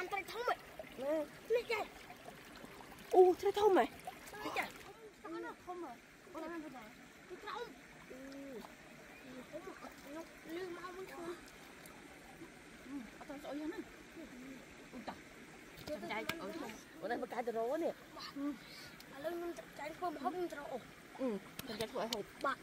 បានត្រីធំហ៎នេះចាអូត្រីធំហ៎ចាធំណាស់ធំហ៎អូនបានណាទីក្រោមអូនោះលឺមកវិញខ្លួនអត់ទៅស្អុយហ្នឹងអូតាចាយអូនអូនមកកាយទៅរោនេះឥឡូវខ្ញុំចាយធ្វើម្ហូបខ្ញុំទៅរោចាយធ្វើឲ្យហូបបាទ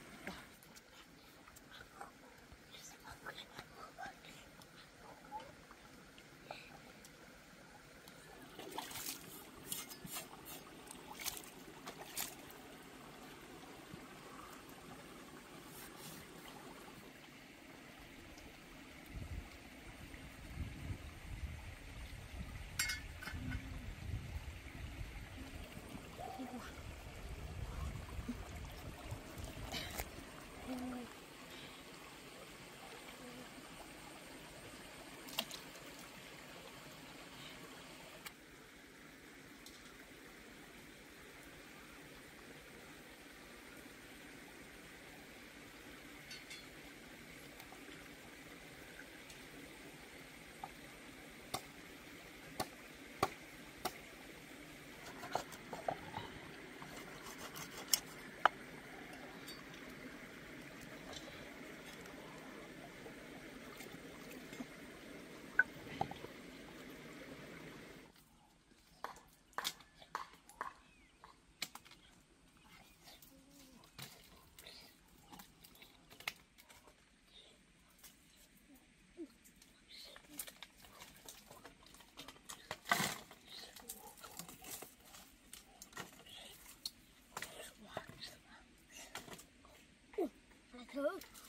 Thứ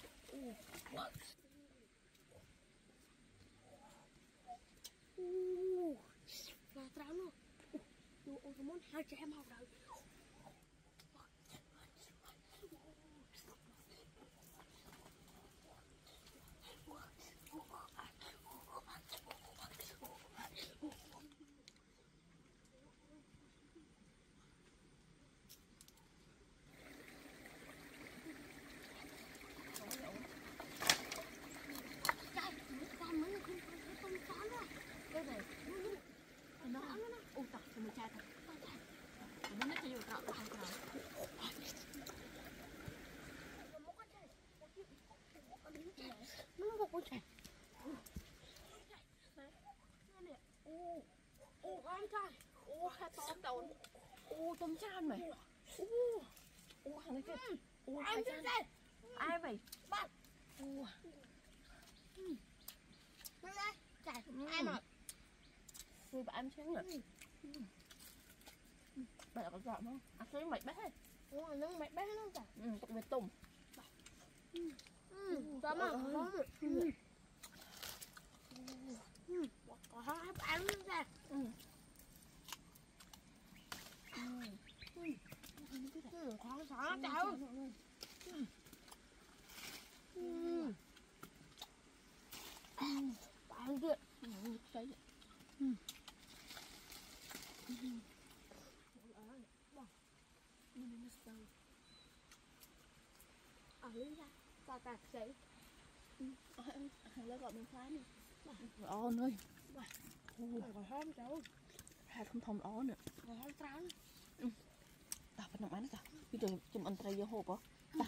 là trắng luôn ô muốn hai chị em học rồi tôm chan mày hàng này kia ai chan ai mày bắt đây chạy ai mà tôi bạn em chén rồi bạn có giọng không à cái mày bé nó mày bé nó cả cục về tùng cho mà có hai bạn ra khó xóa đâu bạn kia thấy ở lên ra ta tạt giấy hàng lên gọi mình phá nè ôn ơi còn hôm cháu hai không thông ó nữa còn hôm trắng ta phải nằm ăn cả bây giờ chùm ăn tray vô hộp á ta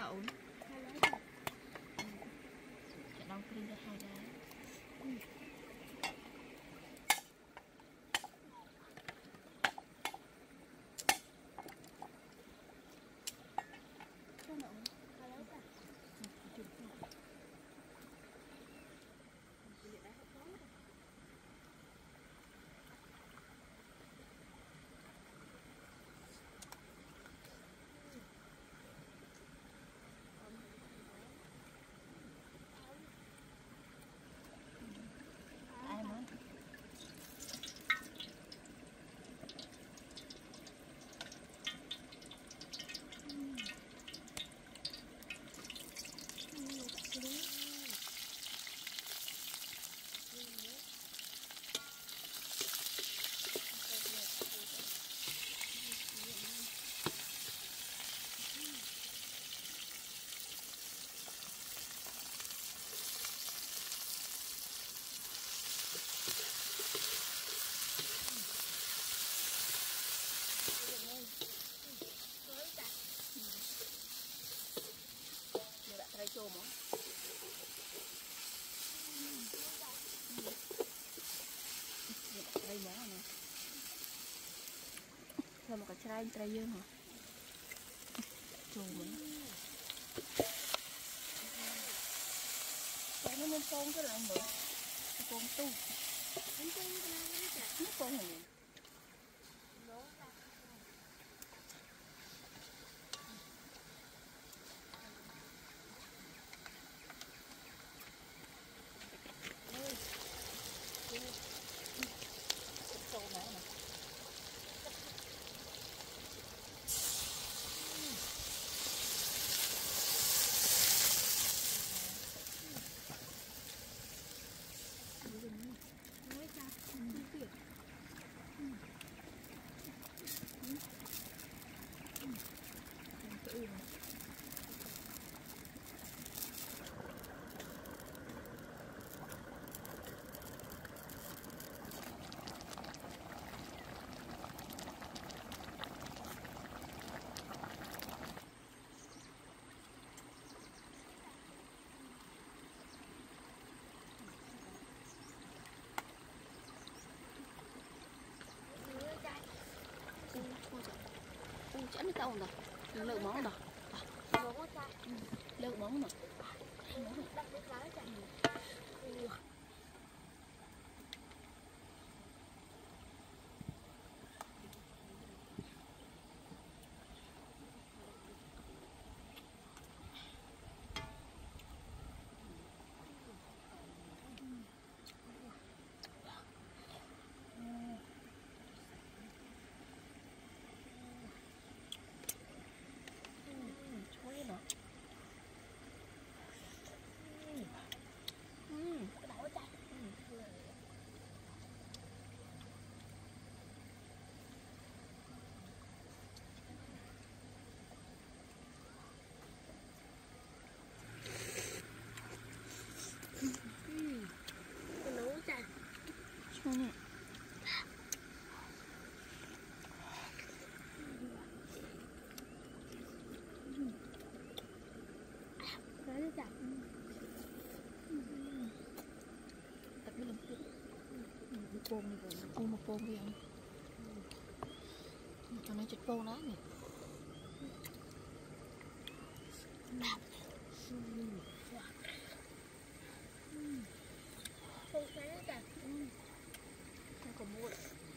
ổn chả đau kinh ra hai đá trai chôm á đây món này là một cái trai dương hả chôm á cái nó nên con cái lại nữa con tu nó con này chả biết tao rồi lượng món rồi lượng món mà một bồn đi ăn cho nó chật bồn đó nè còn mua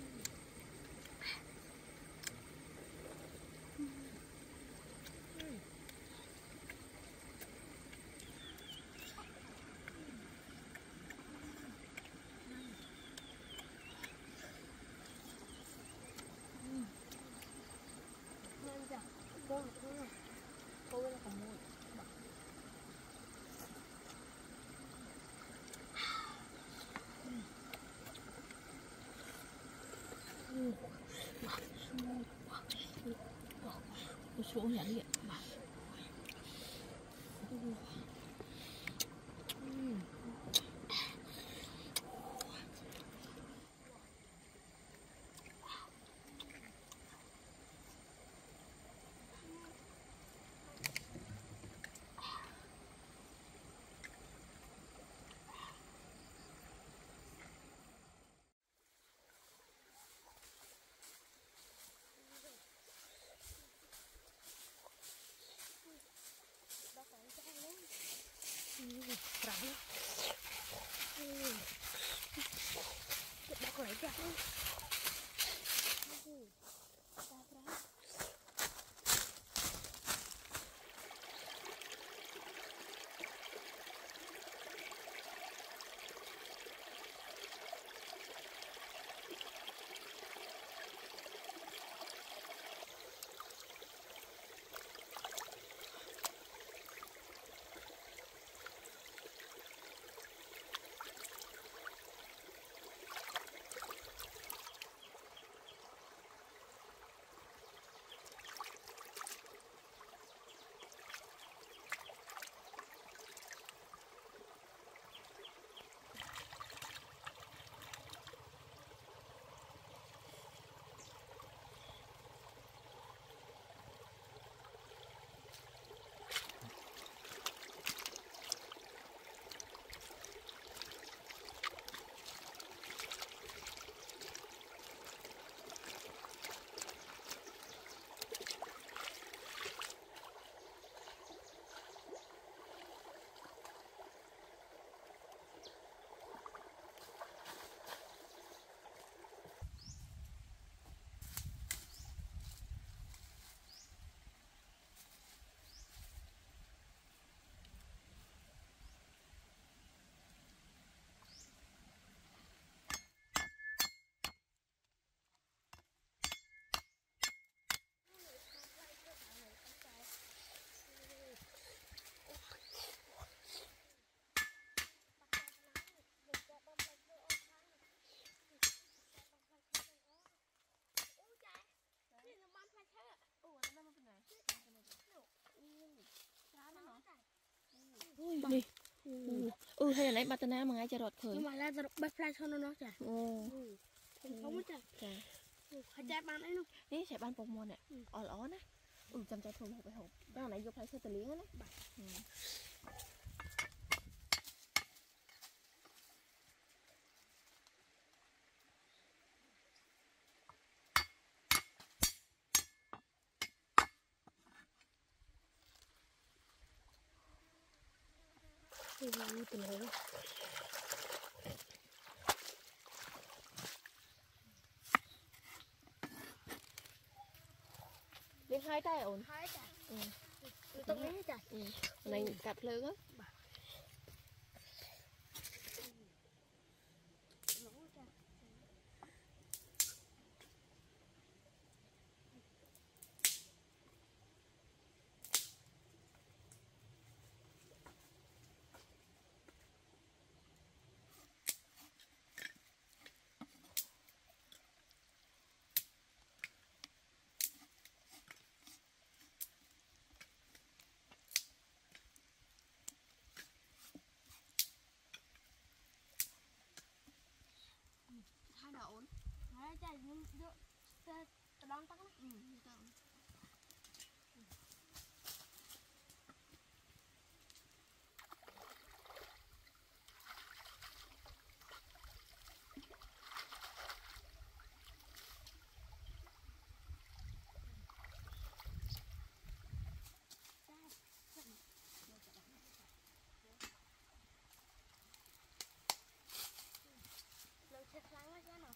xuống nhảy vậy Đi. Hay là nãy batana mà ngay cho rọt khởi. Nhưng mà là rọt bếp lại cho nó chả. Không biết chả. Hay chạy bán ấy luôn. Ní chạy bán bột môn nè. Ó nè. Chăm chạy thùng hộp phải hộp. Cái này vô phải sơ tờ liếng á nè. Lên 2 tay ổn. 2 tay. Tông hết chả. Này cặp lưỡng á. Hai đậu ổn. Hai chả nhưng đỡ đón tắc đó. Chết lắm quá chứ nào.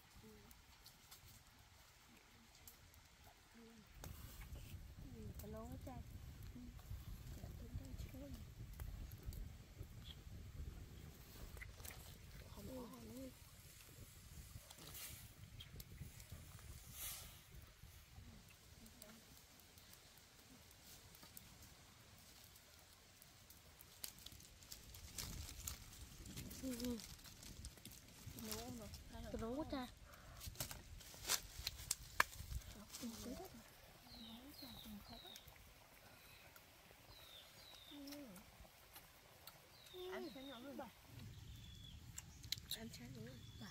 Cái lỗ hết trơn. Không có nữa. Cái lỗ quá cha. Ăn chán nhỏ luôn. Ăn chán nữa.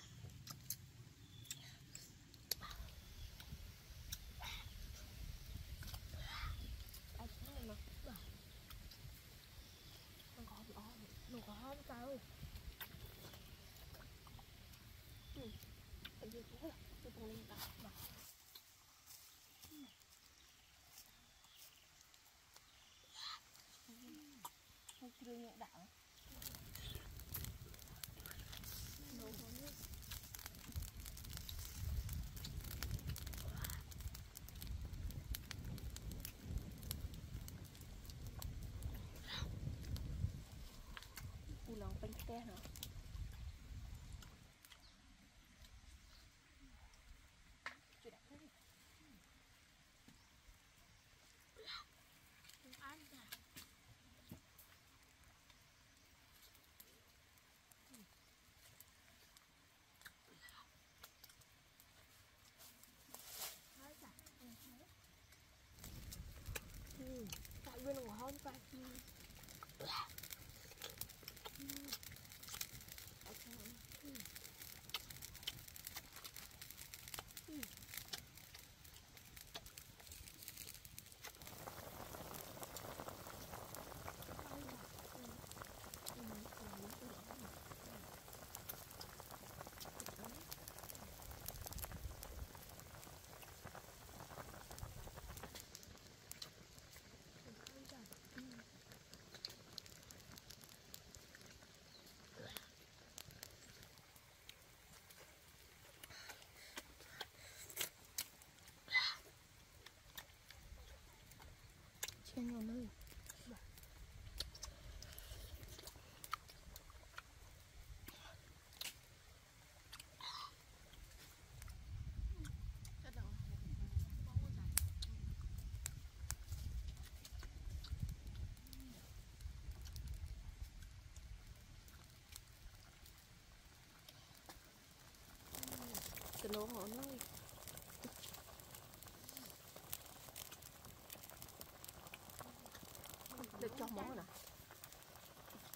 Ăn chán này mà. Nó có không sao. Anh đi xuống là tôi còn lên cả. Không kêu nhẹ đạo. Lòng bánh te hả? Chưa đặt hết. Ăn chả. Tại bên của không phải. Chén nhỏ nơi. Cái lỗ họ nơi. Được cho món nè.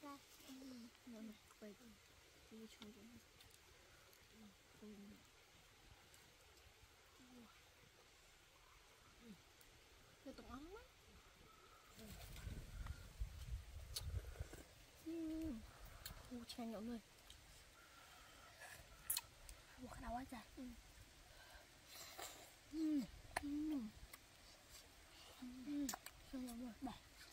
ra. Nó này, vậy đi chung cho nó. Cái tổng ấm á. Chanh nhậu người. Buộc cái đầu quá trời. Chanh nhậu người. Đây.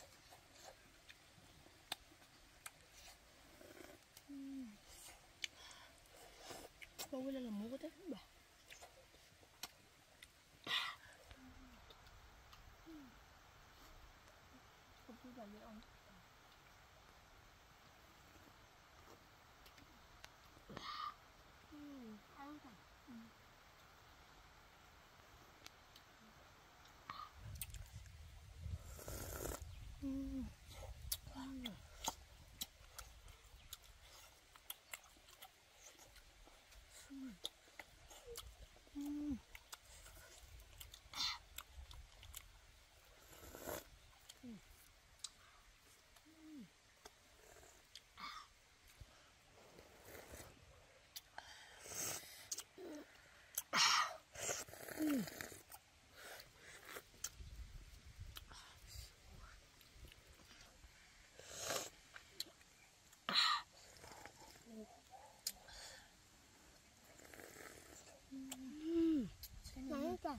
Bao nhiêu là mua thế? Đây. Không biết là gì không? Ăn rồi. Ngon quá.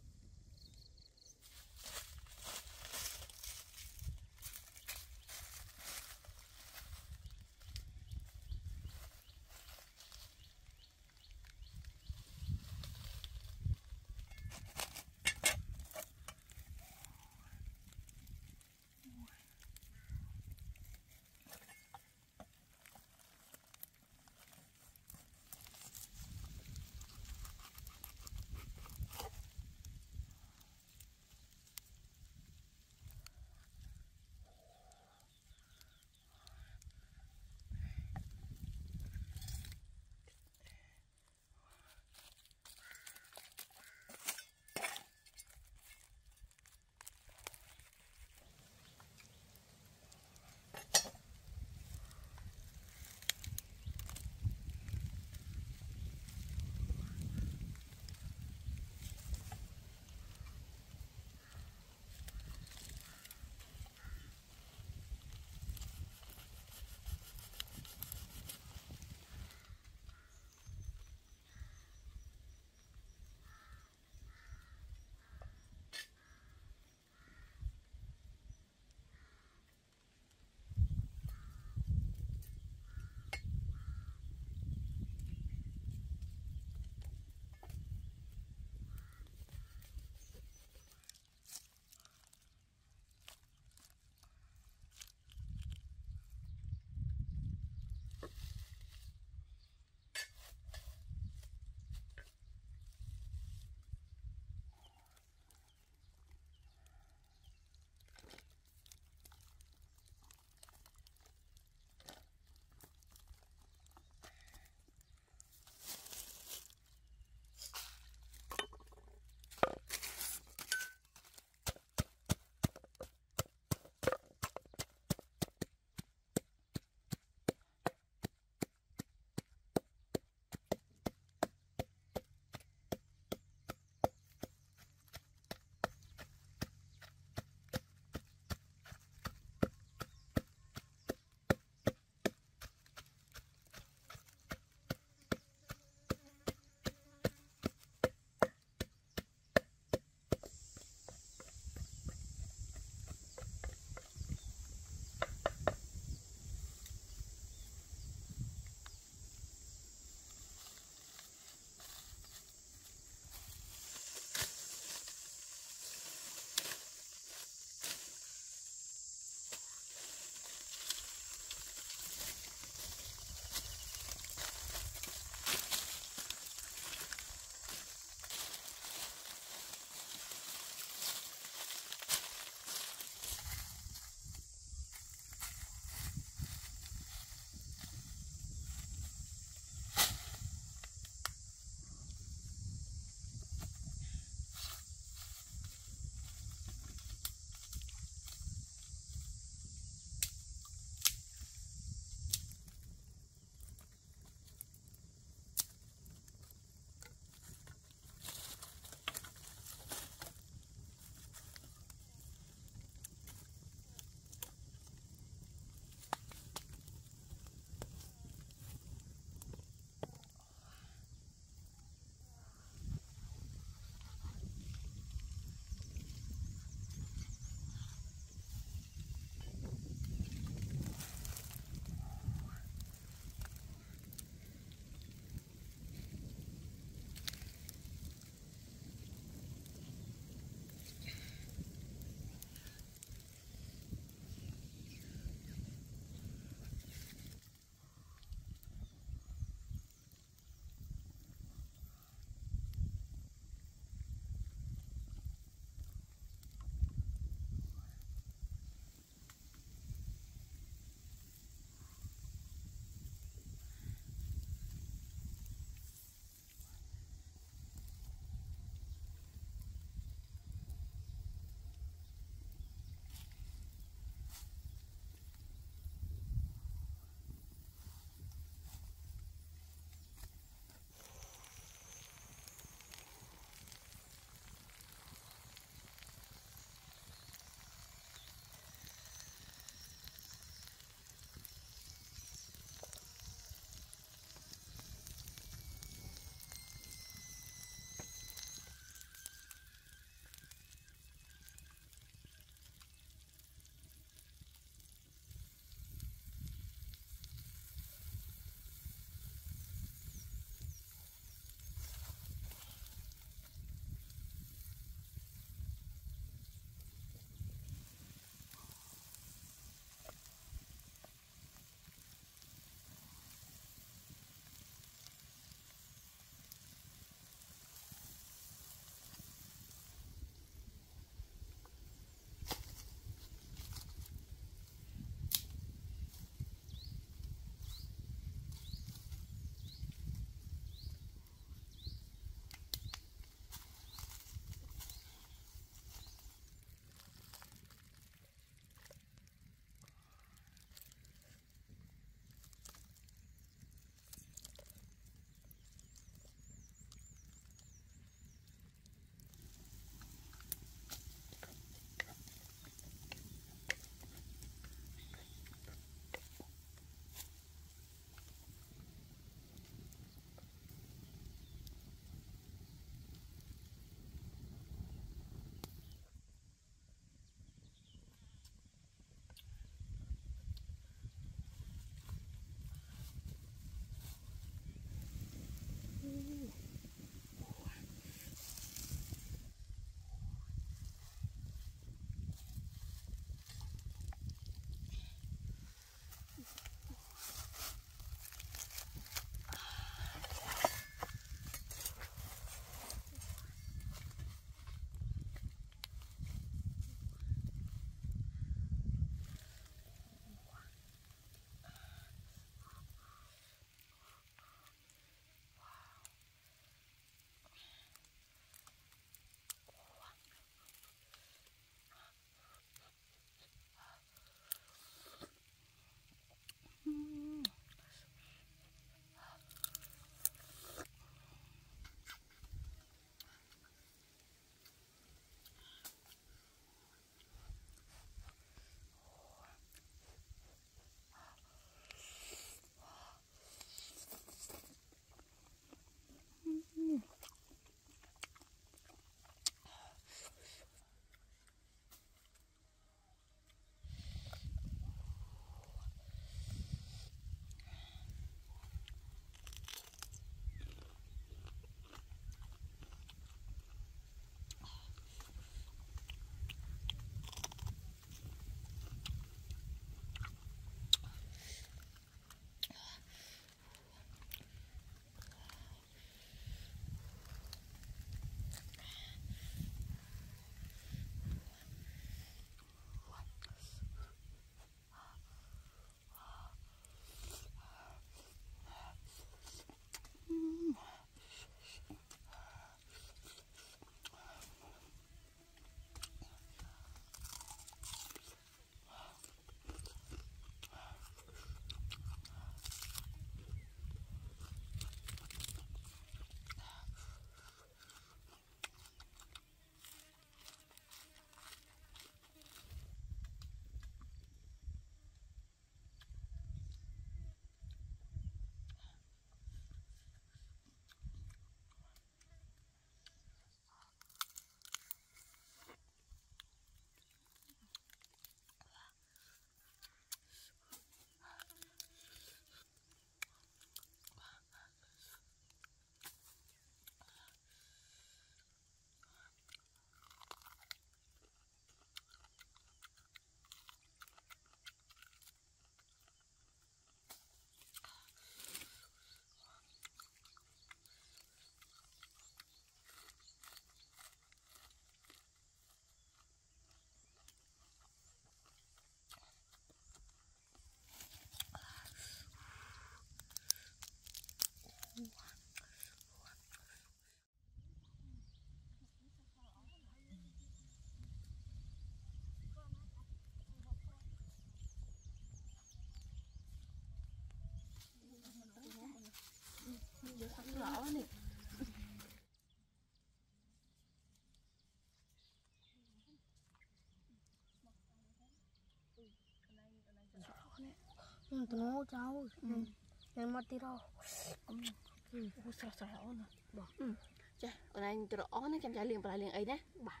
Nó cháu. Nên mà tí đâu. Sao sao nè. Chà, ở đây tụi nó chăm chả liền lại liền ấy đấy. Bà.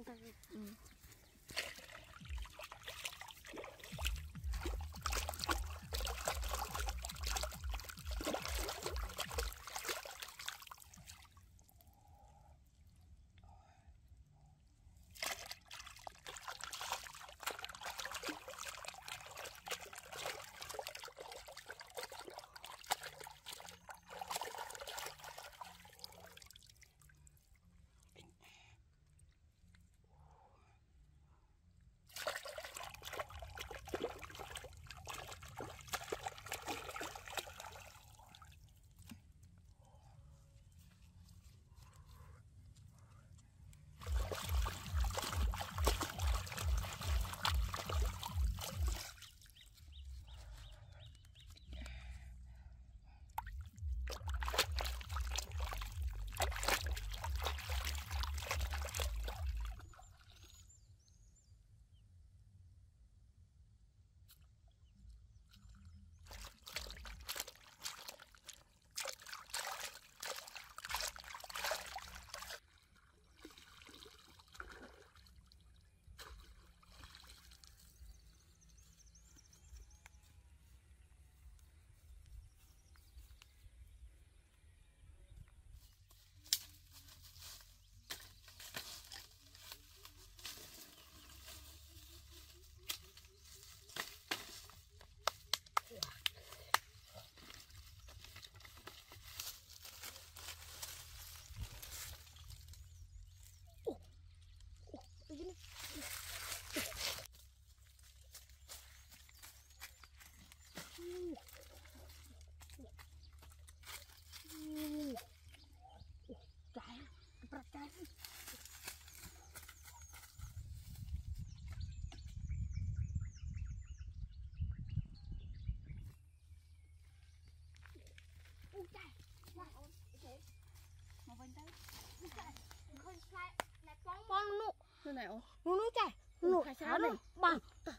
Thế này ô. Nó chạy. Nó khai sao này. Bà.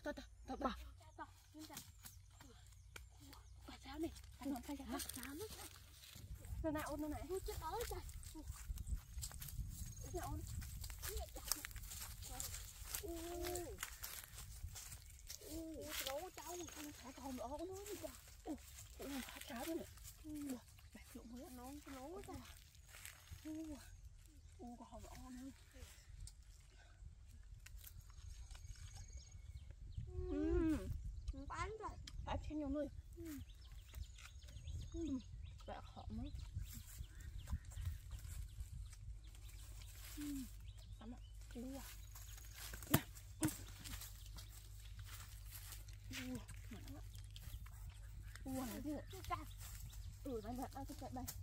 Bà. Sao này? Anh khai sao? Sao nó chạy. Thế này ô nó này. Nó chết đói chạy. Thế này ô. Nó cháu. Thả con nữa nó đi ra. Thả cháu nữa. Bạc lụng mới Nó chạy. Có hồng ổ nữa. Bán rồi. Bán cho nhiều người. Bạc họ mới. Ấm ạ. Chú à. Nè. Mặn lắm. Này chứ. Đây là cái chạy đây.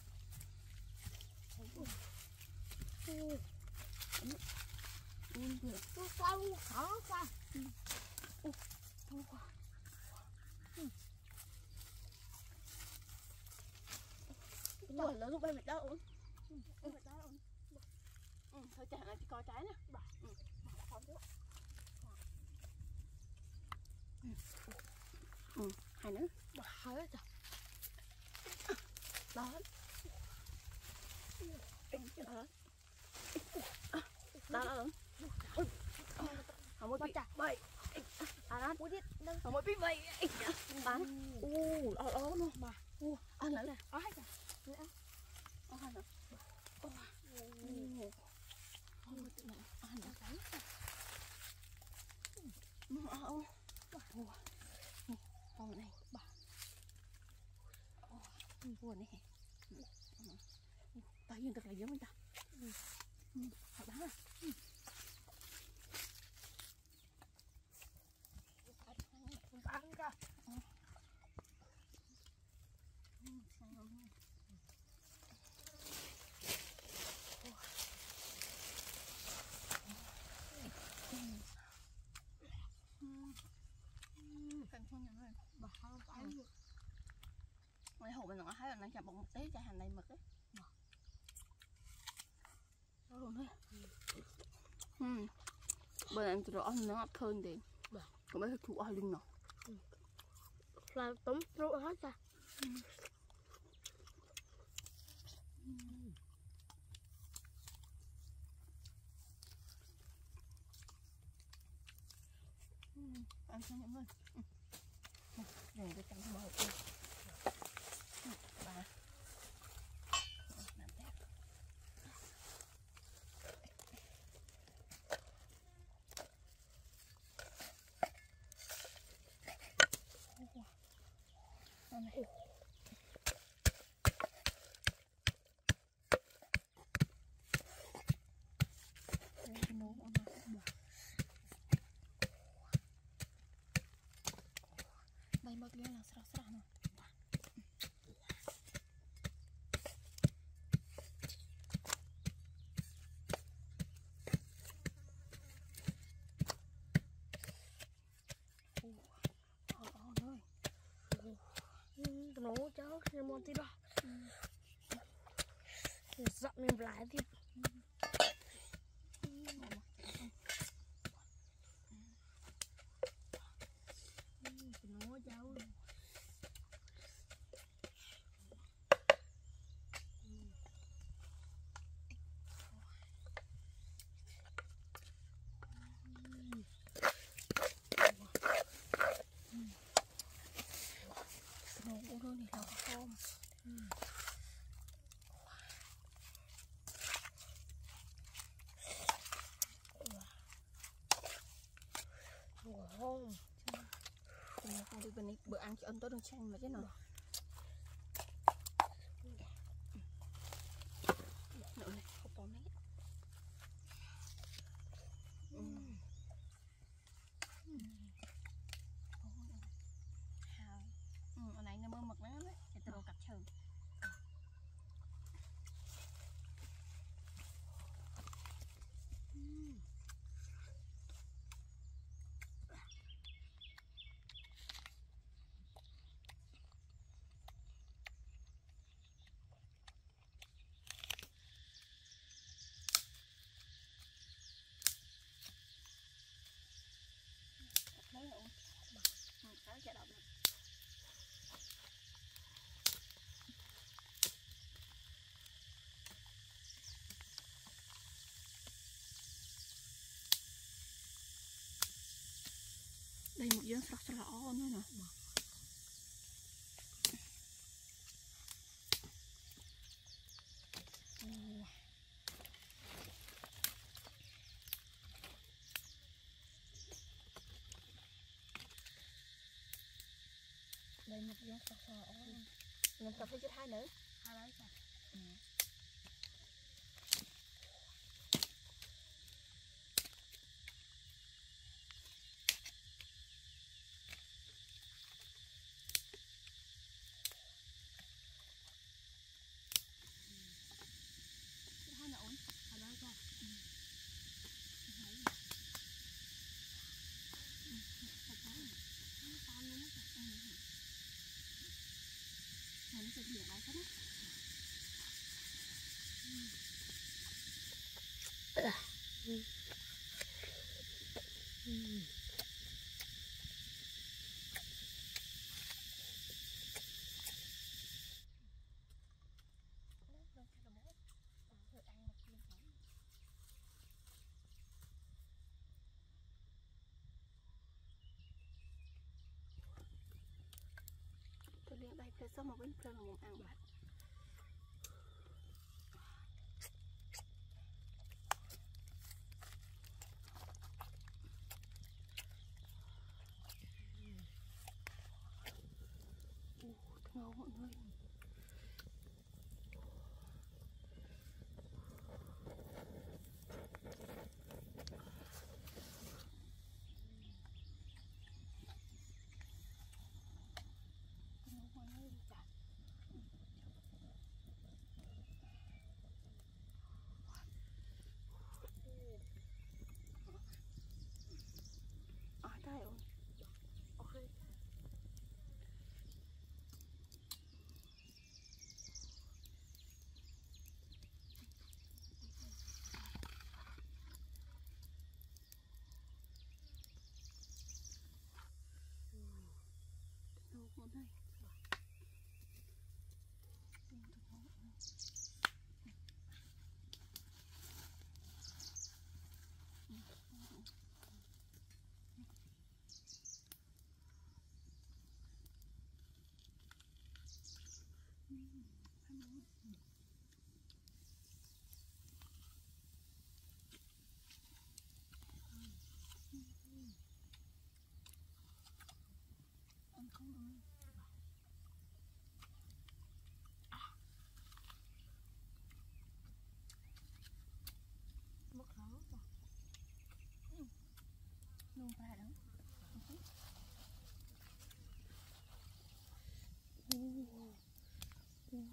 Nó qua luôn, khó qua. Thôi qua. Lớn lúc đây mệt đau ổn. Thôi chả là chỉ coi trái nè. Hai nữa. Hai hết rồi. Đó. Đó là không có bị bậy. Đó. Không có bị bậy. Bán. Đó luôn mà. Ăn nữa nè. Hai rồi. Ăn nữa. Con này bà buồn này tại nhiên thật là giống người ta họ bán à Bán ra. Bà không bán được. Ngày hồ mình nó thấy là nó chặt một tí cho hành này mực ấy. Đó luôn đấy. Bên em tụi ăn nó hấp hơn thì còn mấy cái chủ ai linh nào. là tấm rượu hết ra. Ăn cho mọi người. Để cái cánh màu đi. Bà. Làm thế. Này. Nấu ăn đây mất ghé là sara nè. Nấu cháu thêm một tí đó. Dặm mình lại thì nấu cháu. Nấu uống thôi thì là không. Không. Không đi bên này bữa ăn chị ân tối đường chanh mà chứ nào. Nợ này không có nét. Ở này nó mơ mực lắm đấy, để tôi cặp trừ. Lấy rồi. Khá chả động. Đây một giếng sạch sẽ lõ nữa nè. Đây một giếng sạch sẽ lõ. Mình tập với chút hai nữa. Hai đấy sao? Hai nữa ổn. Hai đấy sao? Nó sẽ hiện lại hết á. Tôi liền đây phải xong một bên phơi một ăn bát. Ngon mọi người.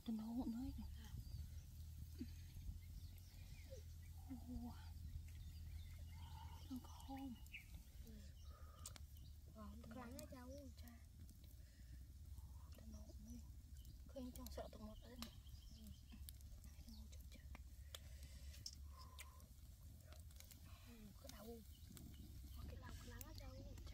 Tao nấu một nơi kìa. Nó không. Lắng ở đâu cha. Tao nấu một nơi. Khơi trong sợ tụi một ở đây. Cái đầu. Cái đầu lắng ở đâu cha.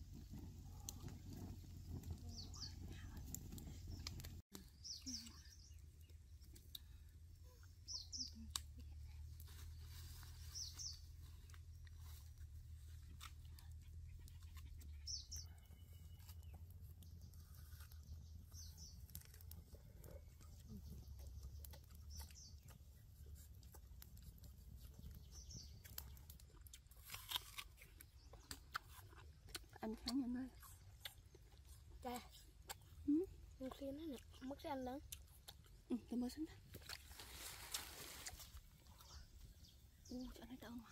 Anh khá nhanh ơi. Cha. Một khi nó nè, mất cái anh lớn. Tôi mới xuống. Cho nó đỡ mà.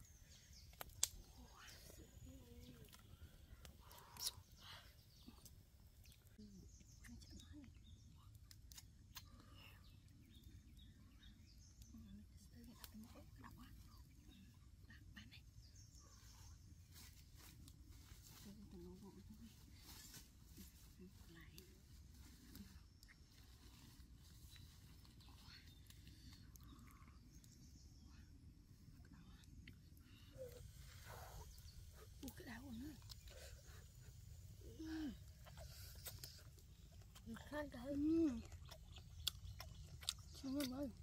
Cái đau rồi nữa. Khăn trời. Xong rồi ơi.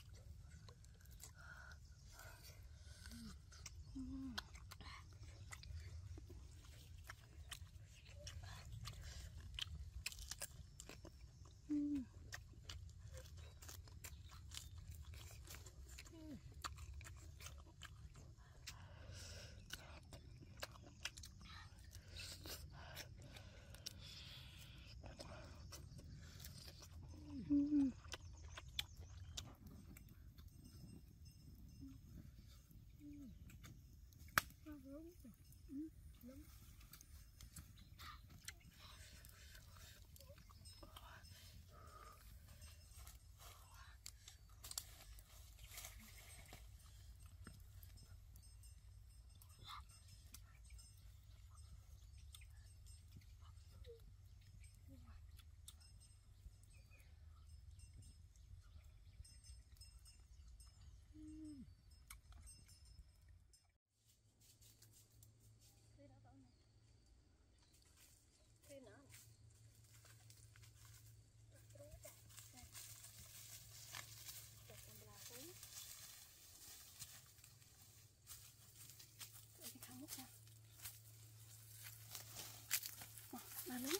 Mà lớn.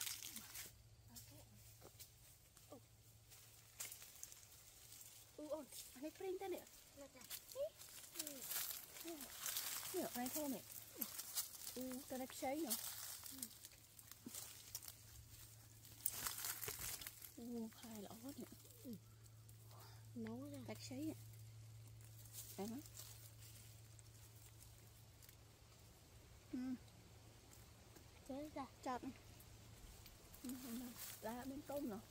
Ôi, anh ấy print nè. Nè, anh thôi nè. Tao đẹp sấy nữa. Hai lỗ nè. Nấu ra. Đẹp sấy nè. Em á. Thế ra. Chặt. Ra bên tôm nè.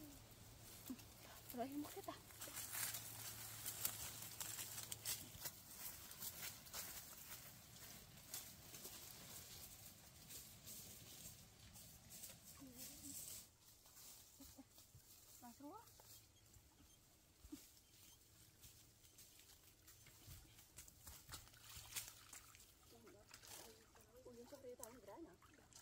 Rồi em mất hết à. Mà xuống. Ui, những cái tao gì đấy nè.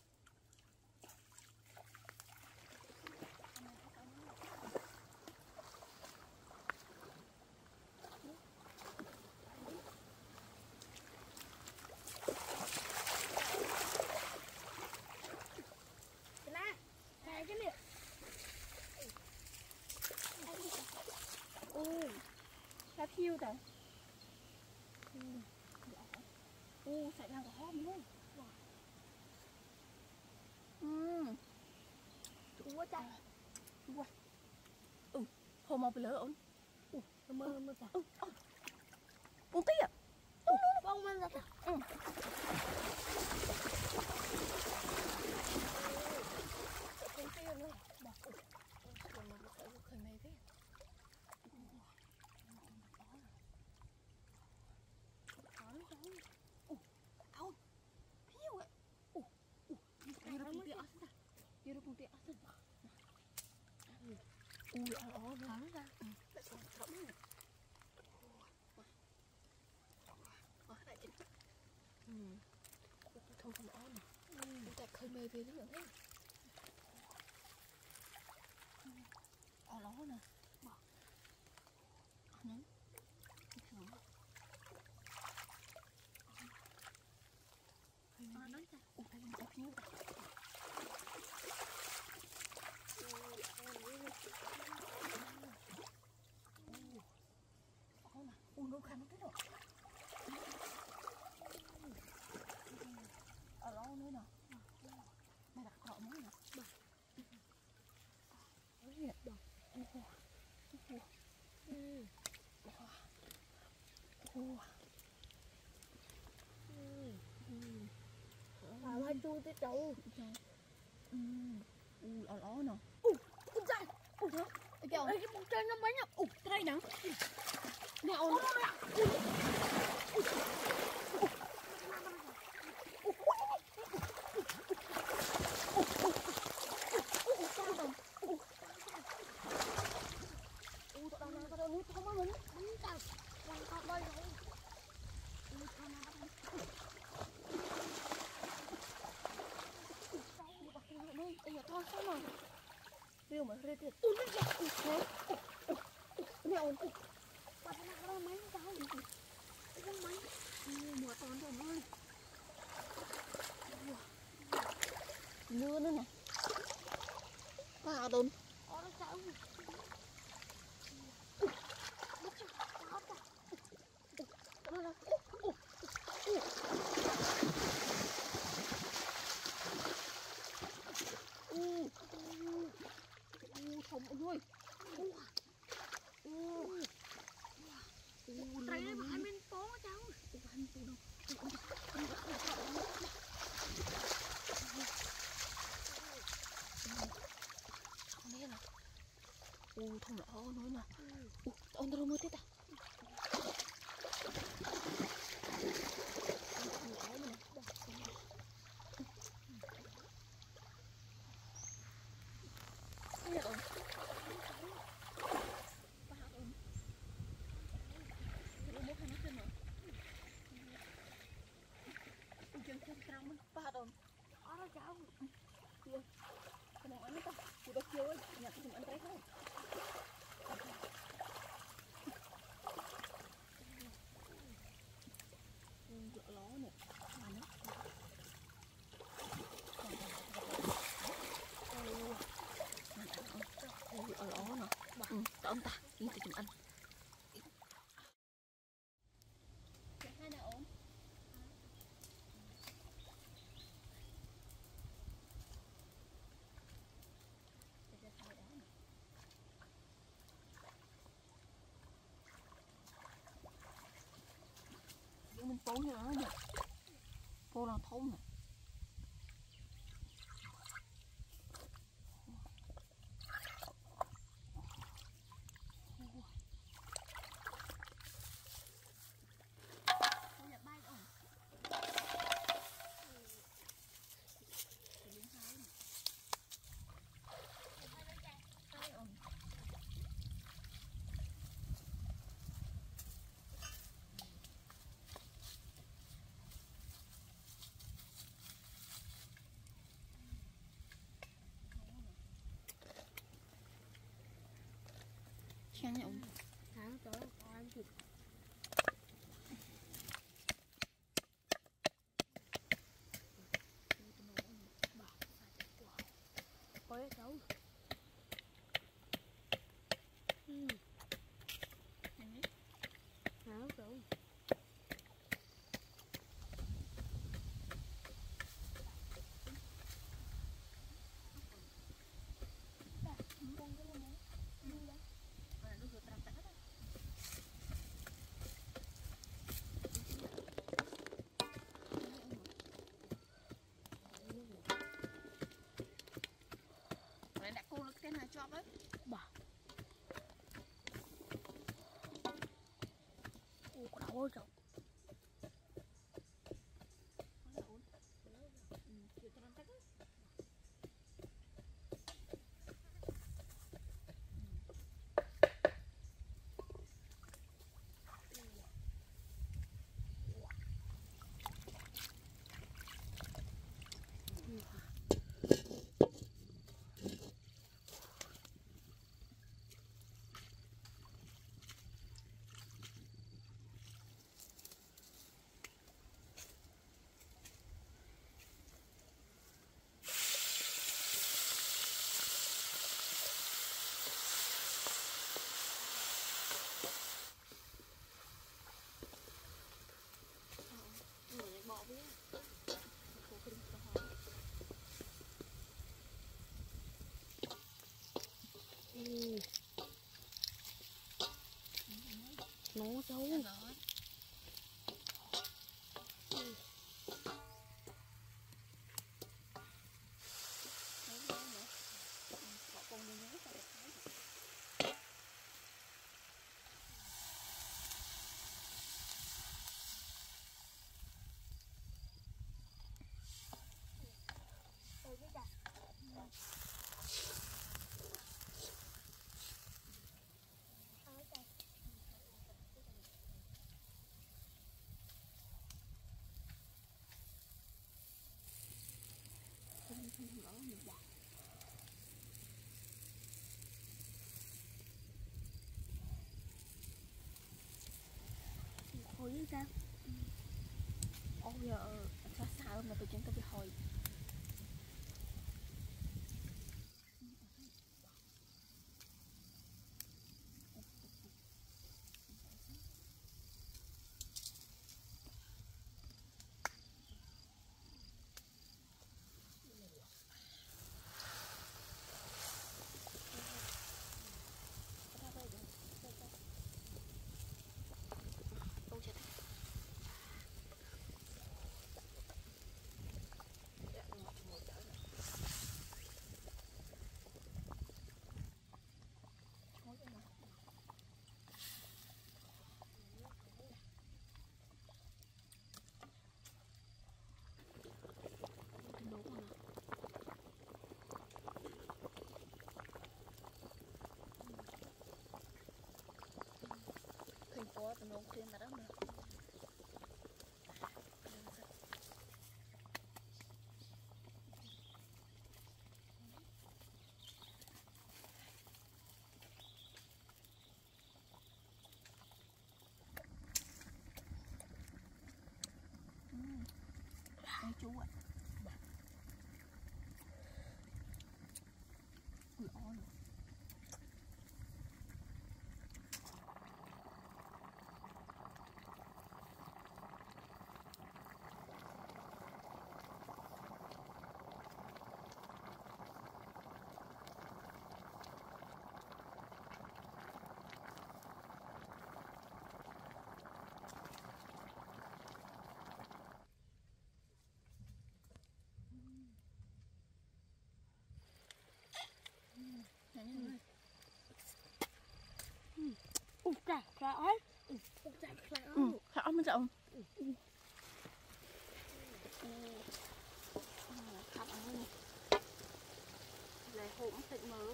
Cái này. Cá thiêu rồi. Sạch nào có hôm luôn. Chua quá cha. Chua. Hôm một lỡ ổn. Mơ cha. Uống tí à? Phong mơ ra cha. Uống tí rồi. Khởi mày thế. ui ó nó ra lại còn thấm này thôi không ó nè tại khơi mê về nữa ó ló nè bỏ nè nói ra ủa đây nó phiêu nó khăn nó cái rồi ở đó nữa nè mày đặt cọ mới nè hai chu tới trâu ở đó nè con trai kêu cái con trai nó mấy nhá đây nè nè ôi riêu mà riêu thiệt nè ôi bà nó có mấy con mấy mùa tòn rồi ơi lưa nữa nè vào đồn nó sao không ôi ơi thấy đấy mà anh bên phố cháu không nghe nè không lỡ nữa nè ông đâu mới thế ta ba đồng nó cháu cái món ăn ta chị bác chiêu ơi nhặt thì ăn trái không dựa ló nè ăn á ở ló nè cho ông ta đi thì chúng ăn hai nào ổn mình phố như nó nhỉ phố là thôn nè chán nhậu tháng tới có ăn thịt ôi cháu háo cháu nó dấu. Hồi sao? Ôi giờ sao sao mà tôi chẳng có bị hồi. Có tụi nó trên mà đó mà. Đây chú ạ. Ui ôi. Trời ơi. Sao mình sợ? Thật ơi. Lại hổm thịt mỡ.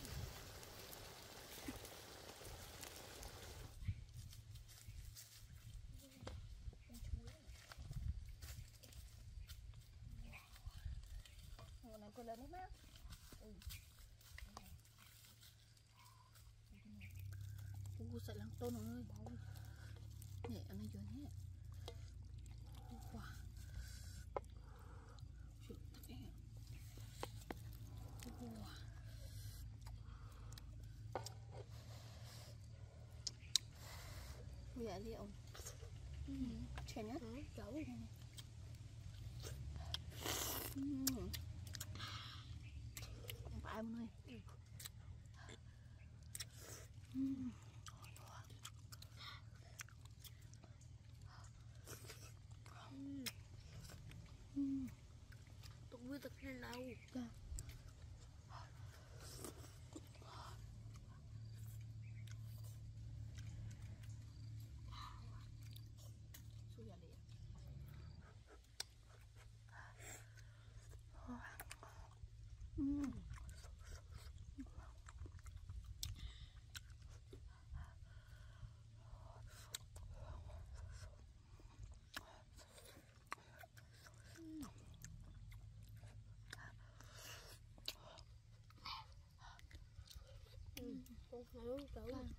Này cô lên đấy má. Sợ lăng tôn ơi. Nè anh ấy vô nhé. Wow. Dạ đi ông. Chén nhất. Cháu. Không phải ông ơi. Tụi ngươi thật là lâu. Con heo trời ơi.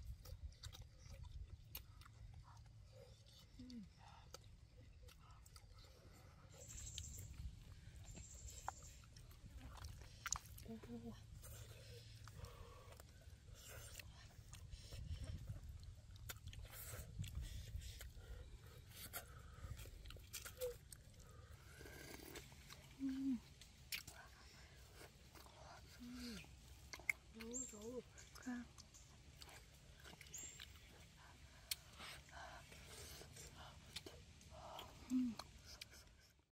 Trời ơi.